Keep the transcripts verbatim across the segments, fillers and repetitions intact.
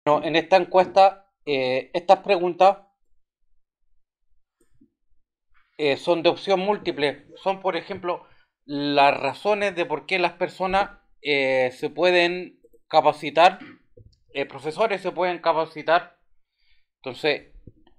No, en esta encuesta, eh, estas preguntas eh, son de opción múltiple. Son, por ejemplo, las razones de por qué las personas eh, se pueden capacitar, eh, profesores se pueden capacitar. Entonces,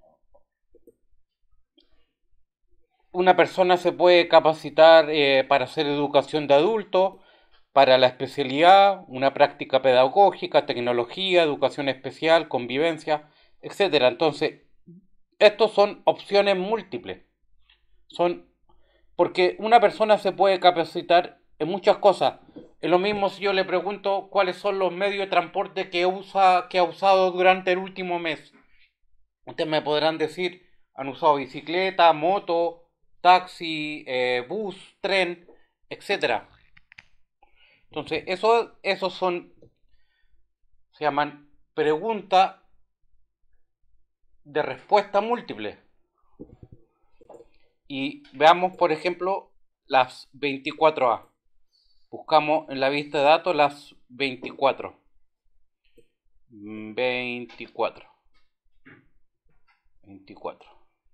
una persona se puede capacitar eh, para hacer educación de adultos, para la especialidad, una práctica pedagógica, tecnología, educación especial, convivencia, etcétera. Entonces, estos son opciones múltiples. Son porque una persona se puede capacitar en muchas cosas. Es lo mismo si yo le pregunto cuáles son los medios de transporte que usa, que ha usado durante el último mes. Ustedes me podrán decir, han usado bicicleta, moto, taxi, eh, bus, tren, etcétera. Entonces, eso, esos son, se llaman preguntas de respuesta múltiple. Y veamos, por ejemplo, las veinticuatro A. Buscamos en la vista de datos las veinticuatro. veinticuatro. veinticuatro.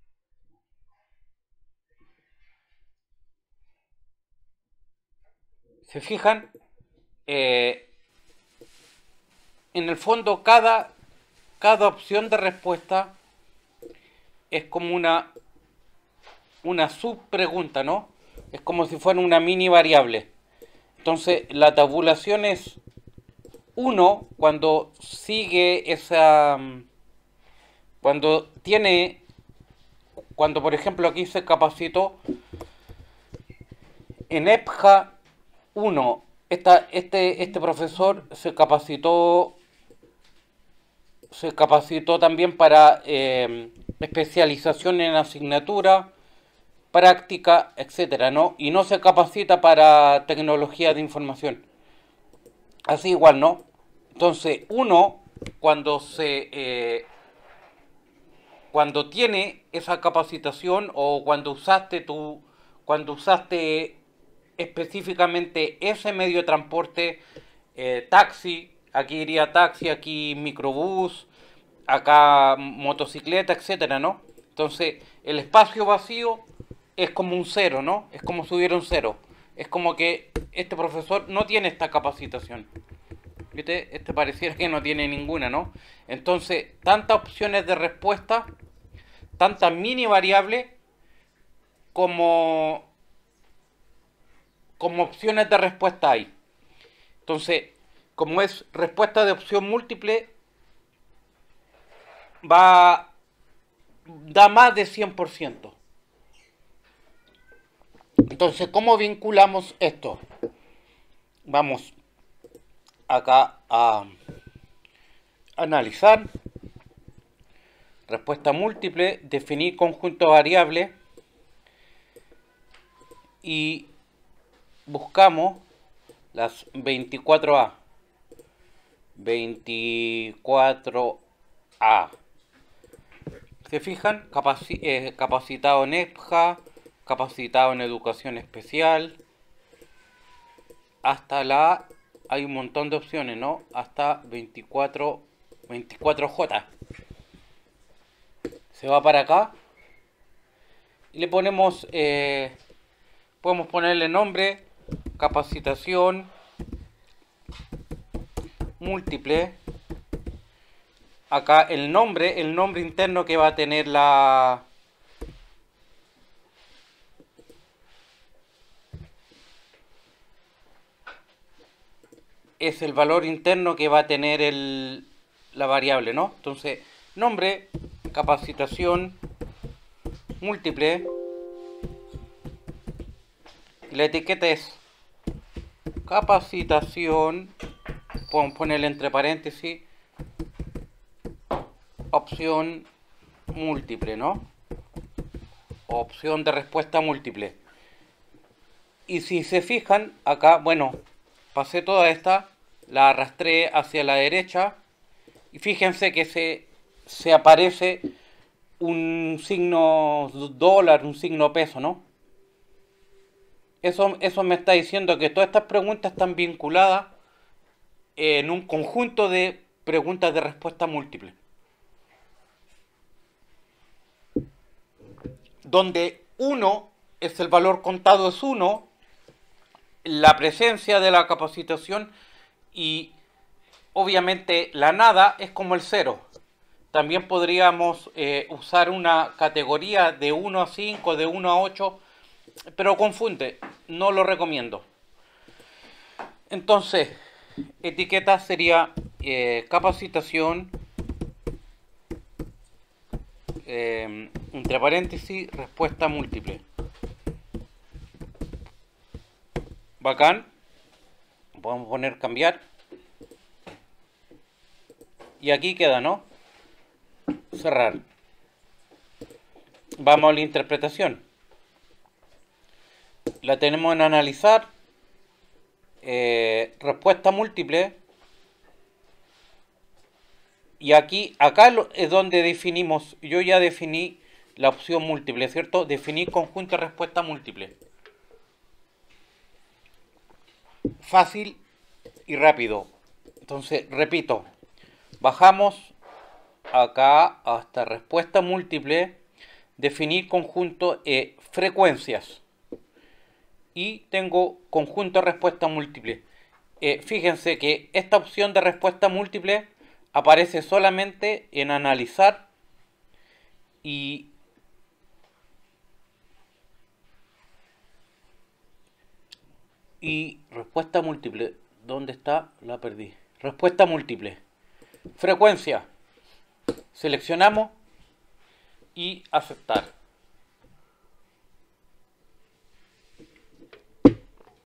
¿Se fijan? Eh, en el fondo, cada, cada opción de respuesta es como una, una subpregunta, ¿no? Es como si fuera una mini variable. Entonces, la tabulación es uno cuando sigue esa. Cuando tiene. Cuando, por ejemplo, aquí se capacitó en EPJA uno. Esta, este, este profesor se capacitó. Se capacitó también para eh, especialización en asignatura, práctica, etcétera, ¿no? Y no se capacita para tecnología de información. Así igual, ¿no? Entonces, uno, cuando se eh, cuando tiene esa capacitación o cuando usaste tu cuando usaste específicamente ese medio de transporte, eh, taxi, aquí iría taxi, aquí microbús, acá motocicleta, etcétera, ¿no? Entonces, el espacio vacío es como un cero, ¿no? Es como si hubiera un cero. Es como que este profesor no tiene esta capacitación. ¿Viste? Este pareciera que no tiene ninguna, ¿no? Entonces, tantas opciones de respuesta, tantas mini variables como, como opciones de respuesta hay. Entonces, como es respuesta de opción múltiple, va da más de cien por ciento. Entonces, ¿cómo vinculamos esto? Vamos acá a analizar, respuesta múltiple, definir conjunto variable y buscamos las veinticuatro A. veinticuatro A. ¿Se fijan? Capaci eh, capacitado en EPJA, capacitado en educación especial. Hasta la A hay un montón de opciones, ¿no? Hasta veinticuatro, veinticuatro J. Se va para acá y le ponemos, eh, podemos ponerle nombre, capacitación múltiple. Acá el nombre, el nombre interno que va a tener la, es el valor interno que va a tener el, la variable, ¿no? Entonces, nombre, capacitación múltiple, y la etiqueta es capacitación, podemos ponerle entre paréntesis, opción múltiple, ¿no? Opción de respuesta múltiple. Y si se fijan, acá, bueno, pasé toda esta, la arrastré hacia la derecha y fíjense que se, se aparece un signo dólar, un signo peso, ¿no? Eso, eso me está diciendo que todas estas preguntas están vinculadas en un conjunto de preguntas de respuesta múltiple, donde uno es el valor contado es uno, la presencia de la capacitación, y obviamente la nada es como el cero. También podríamos eh, usar una categoría de uno a cinco, de uno a ocho, pero confunde, no lo recomiendo. Entonces, etiqueta sería eh, capacitación, eh, entre paréntesis, respuesta múltiple. Bacán. Podemos poner cambiar. Y aquí queda, ¿no? Cerrar. Vamos a la interpretación. La tenemos en analizar. Eh, respuesta múltiple. Y aquí, acá es donde definimos, yo ya definí la opción múltiple, ¿cierto? Definir conjunto de respuesta múltiple. Fácil y rápido. Entonces, repito, bajamos acá hasta respuesta múltiple, definir conjunto eh, frecuencias. Y tengo conjunto de respuesta múltiple. Eh, fíjense que esta opción de respuesta múltiple aparece solamente en analizar y y respuesta múltiple. ¿Dónde está? La perdí. Respuesta múltiple. Frecuencia. Seleccionamos y aceptar.